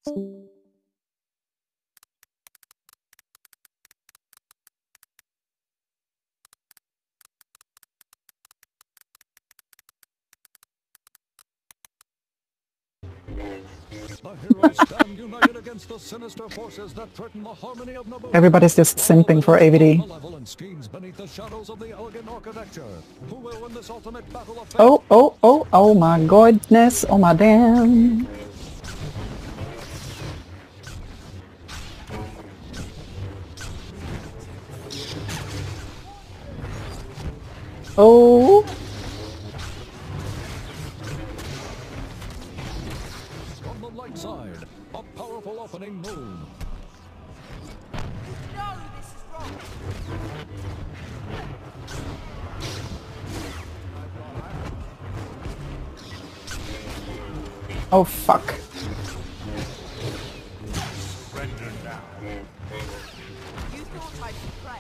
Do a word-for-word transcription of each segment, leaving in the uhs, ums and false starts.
Everybody's just simping for A V D. Oh, oh, oh, oh my goodness, oh my damn. Oh. From the light side, a powerful opening move. No, this is wrong. Oh fuck. Surrender now. You thought I'd pray.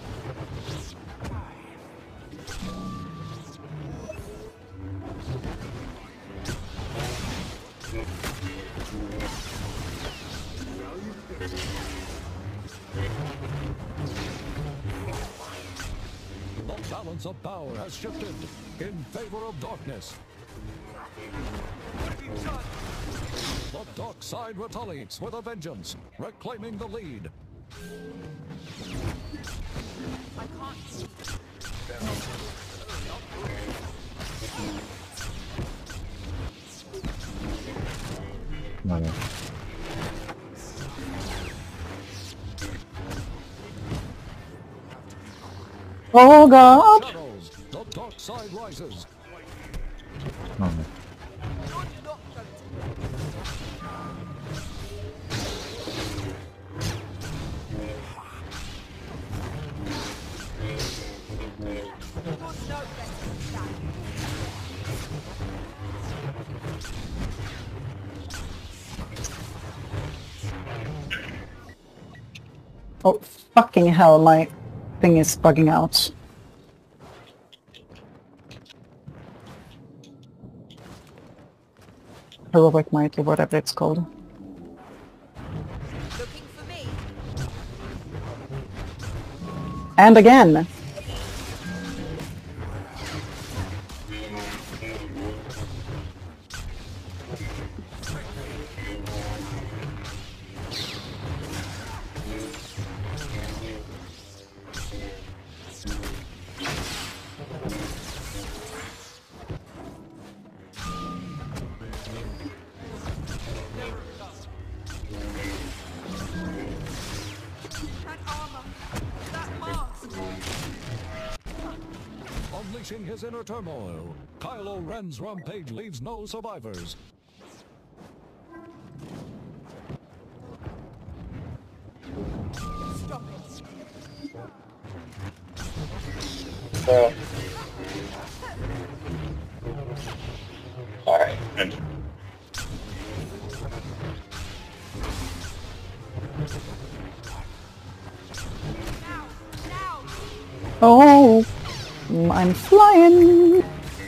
The balance of power has shifted in favor of darkness. The dark side retaliates with a vengeance, reclaiming the lead. I can't see. Vale. Oh god. Shadows, the dark side rises. Vale. You're not going to. You're no better than that. Oh fucking hell, my thing is bugging out. Heroic might or whatever it's called. Looking for me. And again! That armor. That mask. Unleashing his inner turmoil, Kylo Ren's rampage leaves no survivors. Stop it. So. Alright. Now. Now. Oh! I'm flying!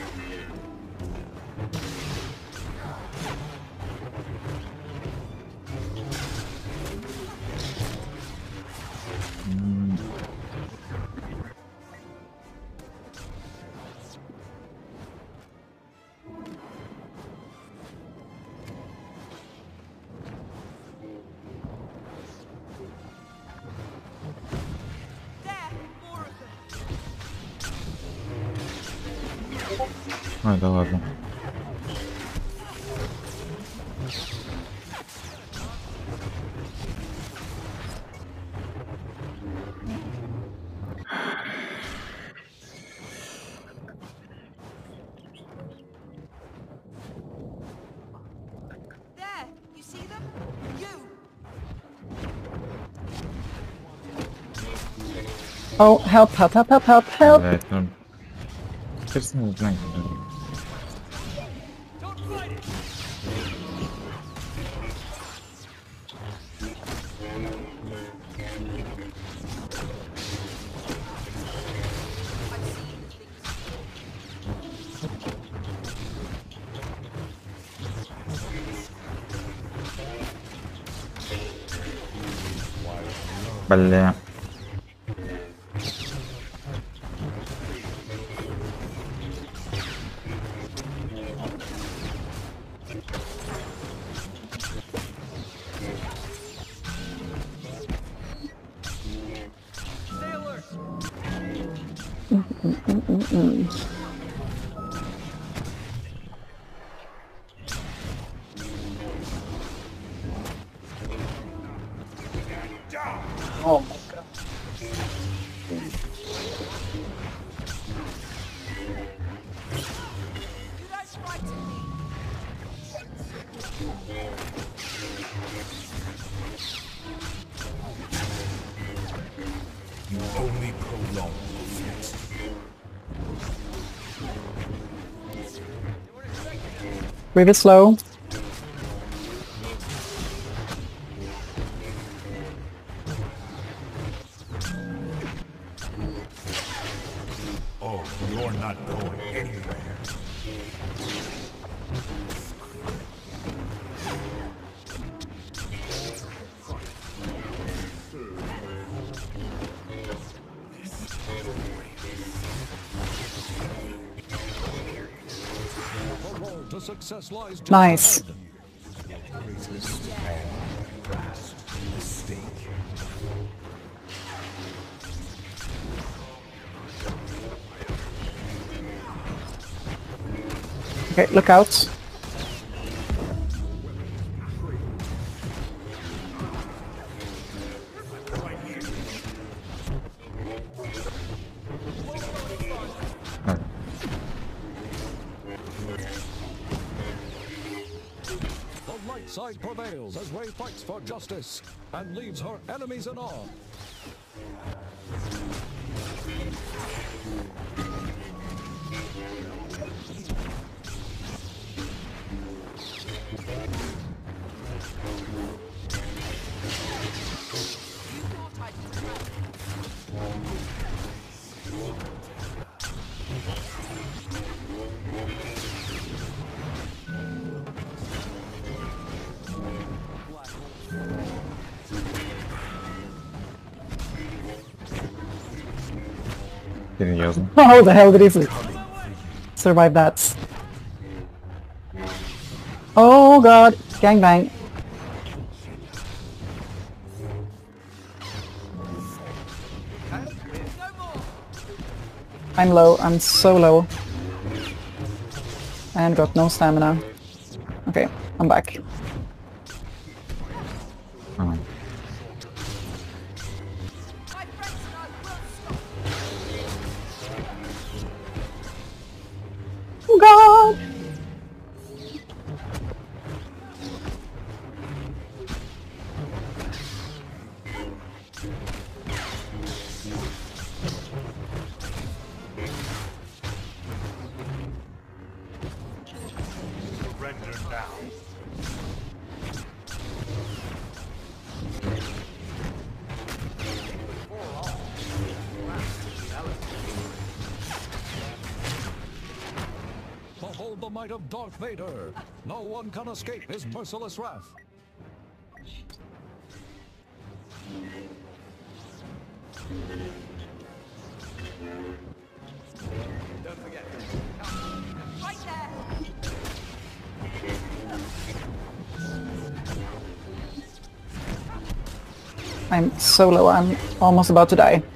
There. More of them. Ай, да ладно. There. You see them? You. Oh, help, help, help, help, help, help! Блять, ну... Честно, не знаю. Don't fight it. I've seen things. Бля. Stay alert. Oh my god. You don't frighten me. You only prolong offense. Breathe it slow. Oh, you're not going anywhere. The road to success lies just Nice. ahead. Mistake. Okay, look out. Alright. The light side prevails as Rey fights for justice and leaves her enemies in awe. You thought I'd be trapped. Серьезно. How the hell did he su- survive that? Oh god, gangbang. No more. I'm low, I'm so low. And got no stamina. Okay, I'm back. А, My friends and I will stop. Oh god! Surrender now. Behold the might of Darth Vader. No one can escape his merciless wrath. Right there. I'm so low, I'm almost about to die.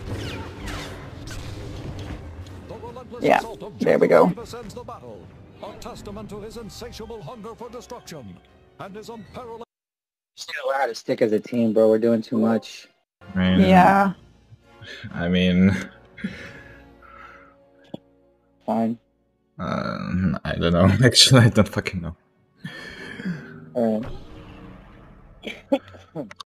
The relentless Yeah, assault of there we General go. Grievous ends the battle, a testament to his insatiable hunger for destruction and his unparalleled. Just gotta learn how to stick as a team, bro. We're doing too much. I mean, Yeah. I mean, Fine. uh, I don't know. Actually, I don't fucking know. Alright.